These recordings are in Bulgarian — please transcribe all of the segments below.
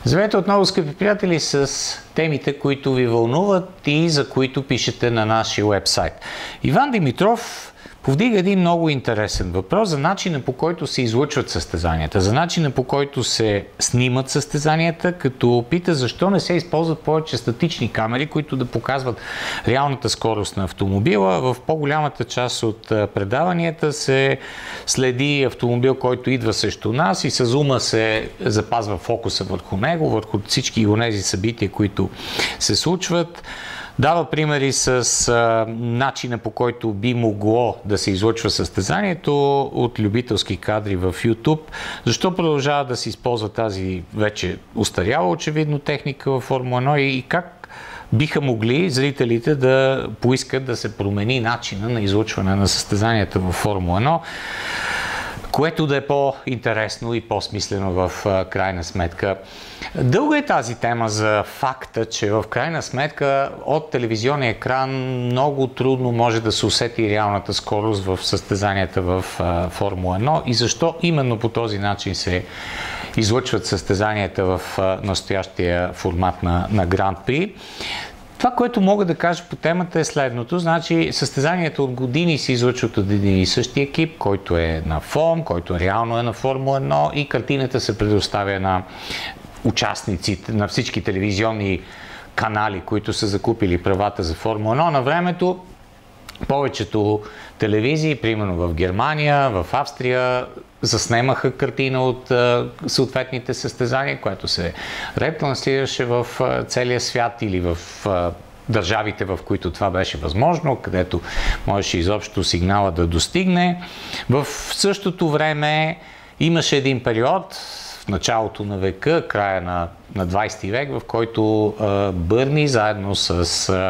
Здравейте отново, скъпи приятели, с темите, които ви вълнуват и за които пишете на нашия уебсайт. Иван Димитров повдига един много интересен въпрос за начина, по който се излъчват състезанията, за начина, по който се снимат състезанията, като пита защо не се използват повече статични камери, които да показват реалната скорост на автомобила. В по-голямата част от предаванията се следи автомобил, който идва срещу нас и с зума се запазва фокуса върху него, върху всички онези събития, които се случват. Дава примери с начина, по който би могло да се излъчва състезанието от любителски кадри в YouTube. Защо продължава да се използва тази вече устаряла очевидно техника в Формула 1 и как биха могли зрителите да поискат да се промени начина на излъчване на състезанията в Формула 1, което да е по-интересно и по-смислено в крайна сметка. Дълга е тази тема за факта, че в крайна сметка от телевизионния екран много трудно може да се усети реалната скорост в състезанията в Формула 1 и защо именно по този начин се излъчват състезанията в настоящия формат на Гранд При. Това, което мога да кажа по темата е следното. Значи, състезанията от години се излъчват от един и същи екип, който е на ФОМ, който реално е на Формула 1 и картината се предоставя на участниците, на всички телевизионни канали, които са закупили правата за Формула 1 на времето. Повечето телевизии, примерно в Германия, в Австрия, заснемаха картина от съответните състезания, което се ретранслираше в целия свят или в държавите, в които това беше възможно, където можеше изобщо сигнала да достигне. В същото време имаше един период, в началото на века, края на 20 век, в който Бърни заедно с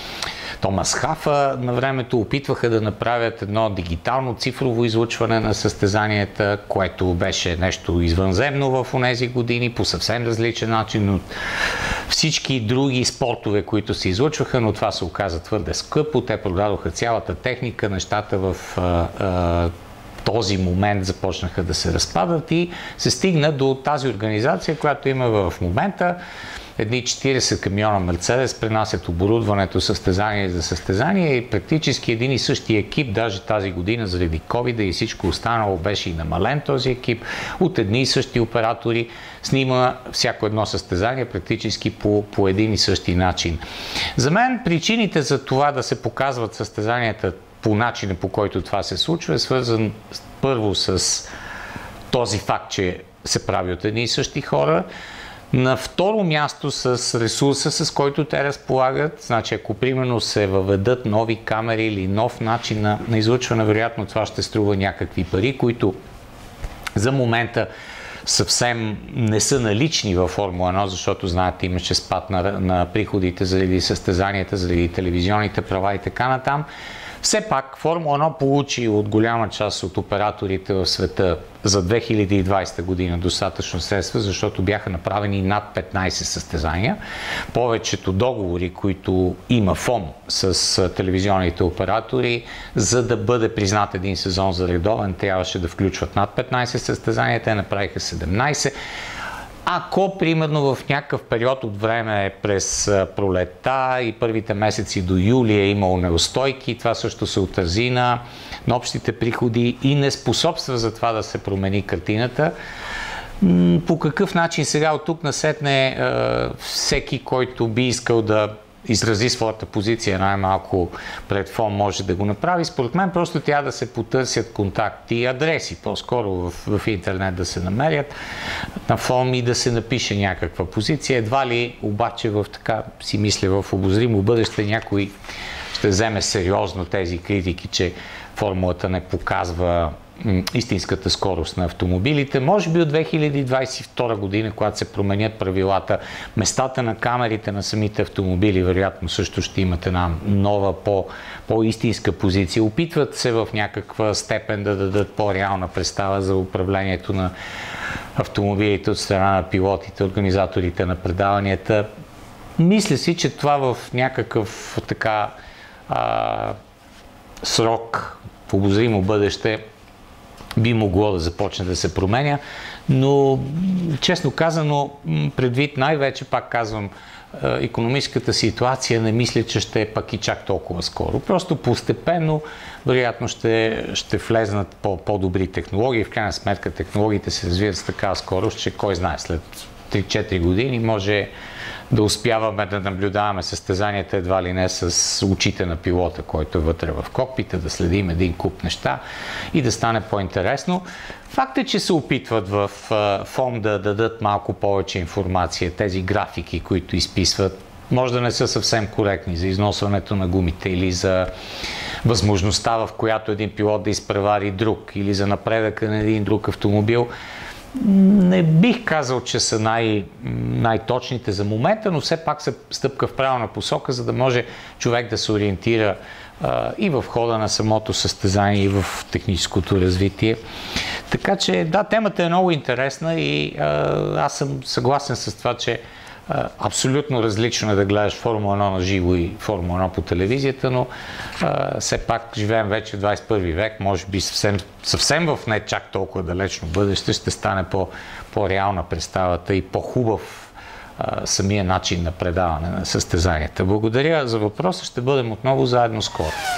Томас Хафа на времето опитваха да направят едно дигитално цифрово излъчване на състезанията, което беше нещо извънземно в онези години, по съвсем различен начин от всички други спортове, които се излъчваха, но това се оказа твърде скъпо. Те продадоха цялата техника, нещата в този момент започнаха да се разпадат и се стигна до тази организация, която има в момента. Едни 40 камиона Мерцедес пренасят оборудването състезание за състезание и практически един и същи екип, даже тази година заради COVID и всичко останало беше и намален този екип, от едни и същи оператори снима всяко едно състезание практически по един и същи начин. За мен причините за това да се показват състезанията по начина, по който това се случва, е свързан първо с този факт, че се прави от едни и същи хора. На второ място с ресурса, с който те разполагат. Значи, ако примерно се въведат нови камери или нов начин на излъчване, вероятно това ще струва някакви пари, които за момента съвсем не са налични във Формула 1, защото, знаете, имаше спад на приходите заради състезанията, заради телевизионните права и така натам. Все пак Формула 1 получи от голяма част от операторите в света за 2020 година достатъчно средства, защото бяха направени над 15 състезания. Повечето договори, които има ФОМ с телевизионните оператори, за да бъде признат един сезон за редовен, трябваше да включват над 15 състезания. Те направиха 17. Ако, примерно, в някакъв период от време през пролетта и първите месеци до юли е имало неустойки, това също се отрази на общите приходи и не способства за това да се промени картината. По какъв начин сега от тук насетне всеки, който би искал да изрази своята позиция най-малко пред ФОМ, може да го направи. Според мен просто трябва да се потърсят контакти и адреси, по-скоро в интернет да се намерят на ФОМ и да се напише някаква позиция. Едва ли обаче така си мисля в обозримо бъдеще някой ще вземе сериозно тези критики, че формулата не показва истинската скорост на автомобилите. Може би от 2022 година, когато се променят правилата, местата на камерите на самите автомобили, вероятно също ще имат една нова, по-истинска позиция. Опитват се в някаква степен да дадат по-реална представа за управлението на автомобилите от страна на пилотите, организаторите на предаванията. Мисля си, че това в някакъв срок в обозримо бъдеще би могло да започне да се променя, но честно казано, предвид най-вече, пак казвам, икономическата ситуация, не мисля, че ще е пък и чак толкова скоро. Просто постепенно, вероятно ще влезнат по-добри технологии. В крайна сметка технологиите се развиват с такава скорост, че кой знае, след 3-4 години може да успяваме да наблюдаваме състезанията едва ли не с очите на пилота, който е вътре в кокпита, да следим един куп неща и да стане по-интересно. Факт е, че се опитват в ФОМ да дадат малко повече информация. Тези графики, които изписват, може да не са съвсем коректни за износването на гумите или за възможността, в която един пилот да изпревари друг, или за напредъка на един друг автомобил. Не бих казал, че са най-точните за момента, но все пак са стъпка в правилна посока, за да може човек да се ориентира и в хода на самото състезание, и в техническото развитие. Така че, да, темата е много интересна и аз съм съгласен с това, че абсолютно различно е да гледаш Формула 1 на живо и Формула 1 по телевизията, но все пак живеем вече в 21 век, може би съвсем в не чак толкова далечно бъдеще ще стане по-реална представата и по-хубав самия начин на предаване на състезанията. Благодаря за въпроса, ще бъдем отново заедно скоро.